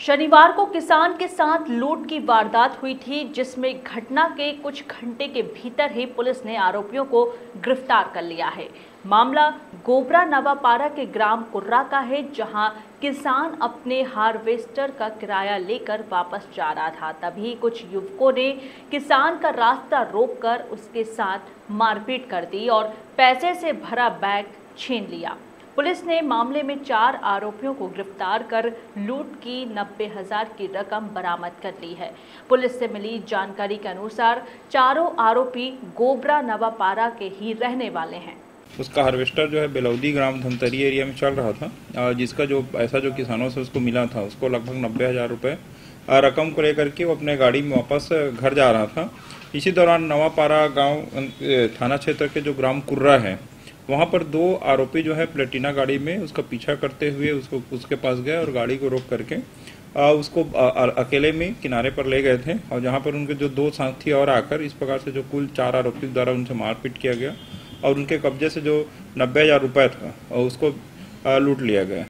शनिवार को किसान के साथ लूट की वारदात हुई थी, जिसमें घटना के कुछ घंटे के भीतर ही पुलिस ने आरोपियों को गिरफ्तार कर लिया है। मामला गोबरा नवापारा के ग्राम कुर्रा का है, जहां किसान अपने हार्वेस्टर का किराया लेकर वापस जा रहा था। तभी कुछ युवकों ने किसान का रास्ता रोककर उसके साथ मारपीट कर दी और पैसे से भरा बैग छीन लिया। पुलिस ने मामले में 4 आरोपियों को गिरफ्तार कर लूट की 90,000 की रकम बरामद कर ली है। पुलिस से मिली जानकारी के अनुसार चारों आरोपी गोबरा नवापारा के ही रहने वाले हैं। उसका हार्वेस्टर जो है बेलौदी ग्राम धमतरी एरिया में चल रहा था, जिसका जो पैसा जो किसानों से उसको मिला था, उसको लगभग 90,000 रुपये रकम को लेकर के वो अपने गाड़ी में वापस घर जा रहा था। इसी दौरान नवापारा गांव थाना क्षेत्र के जो ग्राम कुर्रा है, वहां पर 2 आरोपी जो है प्लेटिना गाड़ी में उसका पीछा करते हुए उसके पास गए और गाड़ी को रोक करके उसको अकेले में किनारे पर ले गए थे। और जहां पर उनके जो 2 साथी और आकर इस प्रकार से जो कुल 4 आरोपी द्वारा उनसे मारपीट किया गया और उनके कब्जे से जो 90,000 रुपये था उसको लूट लिया गया।